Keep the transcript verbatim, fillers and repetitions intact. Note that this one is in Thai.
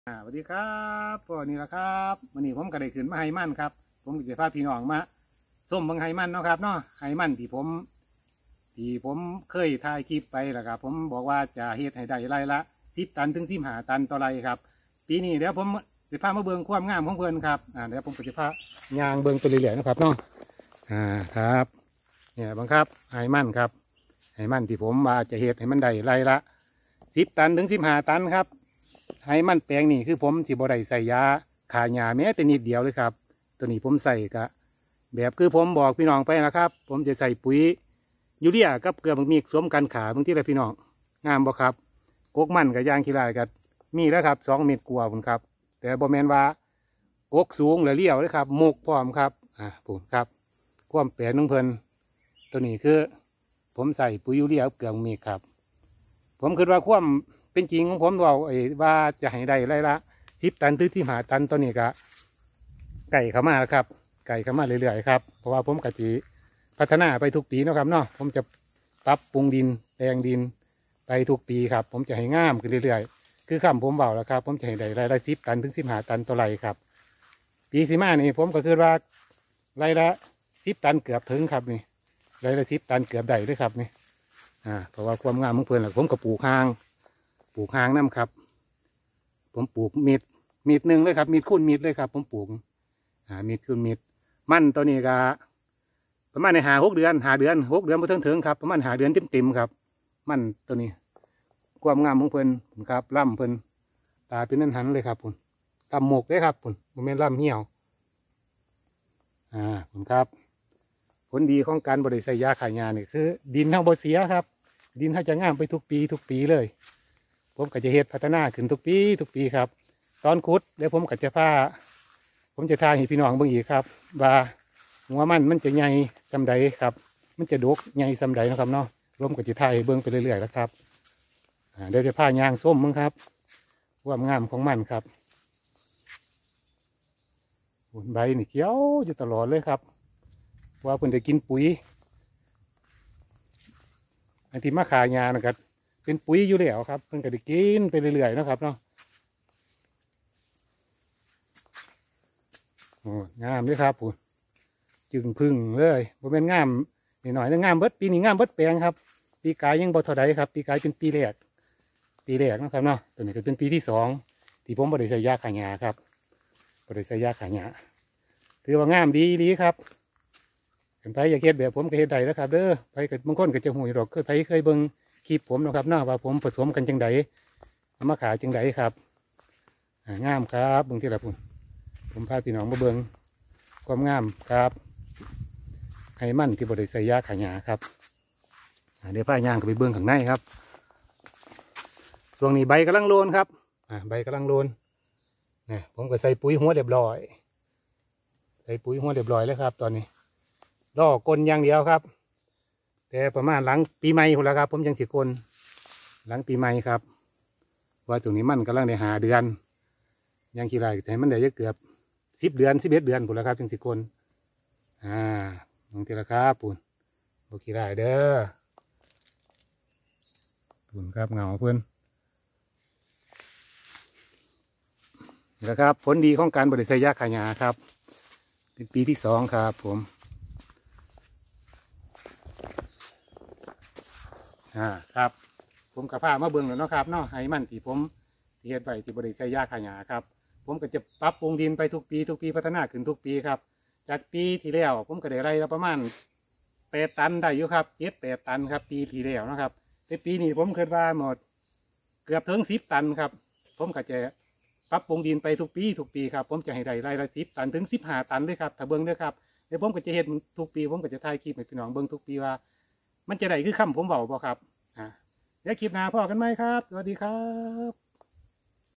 อ่าสวัสดีครับพวกนี้ละครับวันนี้ผมก็ได้ขึ้นมาไฮมันครับผมจะพาพี่น้องมาส้มเบังไฮมันเนาะครับเนาะไฮมันที่ผมที่ผมเคยถ่ายคลิปไปแล้วครับผมบอกว่าจะเฮ็ดให้ได้ไร่ละสิบตันถึงสิบห้าตันต่อไร่ครับปีนี้เดี๋ยวผมจะพามาเบิ่งความงามของเพื่อนครับอ่าเดี๋ยวผมก็จะพายางเบิ่งไปเรื่อยๆนะครับเนาะอ่าครับเนี่ยบังครับไฮมันครับไฮมันที่ผมว่าจะเฮ็ดให้มันได้ไร่ละสิบตันถึงสิบห้าตันครับไฮมันแปลงนี่คือผมสิบ่ได้ใส่ยาฆ่าหญ้าแม้แต่นิดเดียวเลยครับตัวนี้ผมใส่กะแบบคือผมบอกพี่น้องไปนะครับผมจะใส่ปุ๋ยยูเรียกับเกลือบางมีสวมกันขาบางที่ละพี่น้องงามบ่ครับกกมันกับยางขี้ลายกับมีแล้วครับสองเม็ดกว่าผมครับแต่บ่แมนว่ากกสูงหรือเลี้ยวเลยครับมุกพร้อมครับอ่าผมครับความแปลงน้องเพลินตัวนี้คือผมใส่ปุ๋ยยูเรียกับเกลือบางมีครับผมคิดว่าความเป็นจริงของผมว่าไอ้ว่าจะให้ได้ไรละสิบตันถึงที่หาตันตัวนี้ก็ไก่เข้ามาแล้วครับไก่เข้ามาเรื่อยๆครับเพราะว่าผมกะจีพัฒนาไปทุกปีนะครับเนาะผมจะปรับปรุงดินแปลงดินไปทุกปีครับผมจะให้งามขึ้นเรื่อยๆคือคำผมเบาแล้วครับผมจะให้ได้ไรละสิบตันถึงสิบหาตันตัวไรครับปีสีมานี่ผมก็คือว่าไรละสิบตันเกือบถึงครับนี่ไรละสิบตันเกือบได้ด้วยครับนี่อ่าเพราะว่าความงามของเพื่อนแหละผมก็ปลูกหางปลูกหางน้ำครับผมปลูกมีดมีดหนึ่งเลยครับมีดคุ้นมีดเลยครับผมปลูกอ่ามีดคุ้นมีดมันตัวนี้ก็ประมาณในหาหกเดือนหาเดือนหกเดือนพอถึงถึงครับประมาณหาเดือนเต็มๆครับมันตัวนี้ความงามของเพิ่นครับล่ำเพิ่นตาเป็นนั่นหันเลยครับผมตำหมกเลยครับผมผมเป็นล่ำเหี่ยวอ่าผมครับผลดีของการบริใส่ยาขายยาเนี่ยคือดินเท่าบ่เสียครับดินเท่าจะงามไปทุกปีทุกปีเลยผมก็จะเฮ็ดพัฒนาขึ้นทุกปีทุกปีครับตอนคุดแล้วผมก็จะพาผมจะทายให้พี่น้องเบิ่งอีกครับว่าหัวมันมันจะใหญ่ซำใดครับมันจะดกใหญ่ซำใดนะครับเนาะร่วมกับจะทายให้เบิ่งไปเรื่อยๆแล้วครับเดี๋ยวจะพายางส้มมั้งครับความงามของมันครับใบนี่เขียวอยู่ตลอดเลยครับว่าเพิ่นจะกินปุ๋ยอันที่มาขายานะครับเป็นปุ๋ยอยู่แล้วครับเพิ่นก็ได้กินไปเรื่อยๆนะครับเนาะโอ้งามเลยครับผมจึงพึ่งเลยบ่เป็นงามนิดหน่อยนะงามเบิดปีนี้งามเบิดแปลงครับปีกายยังบ่เท่าใดครับปีกายเป็นปีแรกปีแรกนะครับเนาะตัวนี้ก็เป็นปีที่สองที่ผมบ่ได้ใส่ยาขายาครับบ่ได้ใส่ยาขายาถือว่างามดีดีครับเห็นไปอยากเฮ็ดแบบผมก็เฮ็ดได้แล้วครับเด้อไปกับบางคนก็จะหูยดอกเคยไปเคยเบิ่งคลิปผมนะครับเนาะว่าผมผสมกันจังไดเอามาขายจังไดครับงามครับเบิ่งที่ละพุ่นผมพาพี่น้องมาเบิ่งความงามครับให้มันที่บริใส่ยาขายาครับเดี๋ยวพายางก็ไปเบิ่งข้างในครับช่วงนี้ใบกำลังโลนครับใบกำลังโลนเนี่ยผมก็ใส่ปุ๋ยหัวเรียบร้อยใส่ปุ๋ยหัวเรียบร้อยแล้วครับตอนนี้ล่อกลอย่างเดียวครับแต่ประมาณหลังปีใหม่คนละครับผมยังสิกลหลังปีใหม่ครับว่าช่วงนี้มันกำลังในหาเดือนยังกี่ไรแต่มันได้เกือบสิบเดือนสิบเอ็ดเดือนคนละครับยังสิกลอ่าบางทีละครับปุ่นโอเคได้เด้อปุ่นครับเงาเพื่อนนี่แหละครับผลดีของการบริษัทยาขายาครับเป็นปีที่สองครับผมอ่าครับผมกับผ้ามาเบิ่งแล้วเนาะครับเนาะให้มันที่ผมที่เฮ็ดไปที่บริษัทยาขายาครับผมก็จะปรับปรุงดินไปทุกปีทุกปีพัฒนาขึ้นทุกปีครับจากปีที่แล้วผมก็ได้ไร่ละประมาณแปดตันได้อยู่ครับเจ็ดแปดตันครับปีที่แล้วนะครับแต่ปีนี้ผมคิดว่าหมดเกือบถึงสิบตันครับผมก็จะปรับปรุงดินไปทุกปีทุกปีครับผมจะให้ได้ไร่ละสิบตันถึงสิบห้าตันเลยครับถ้าเบิ้งด้วยครับเดี๋ยวผมก็จะเห็นทุกปีผมก็จะถ่ายคลิปให้พี่น้องเบิ้งทุกปีว่ามันจะได้คือคำผมบอกบ่ครับอ่าเดี๋ยวคลิปหน้าพ่อกันไหมครับสวัสดีครับ